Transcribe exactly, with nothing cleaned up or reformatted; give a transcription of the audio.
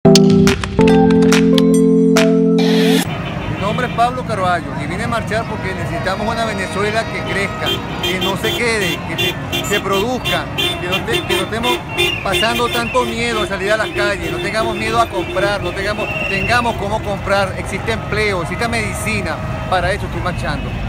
Mi nombre es Pablo Carballo y vine a marchar porque necesitamos una Venezuela que crezca, que no se quede, que, te- que produzca, que no, te- que no estemos pasando tanto miedo a salir a las calles, no tengamos miedo a comprar, no tengamos, tengamos cómo comprar, existe empleo, existe medicina, para eso estoy marchando.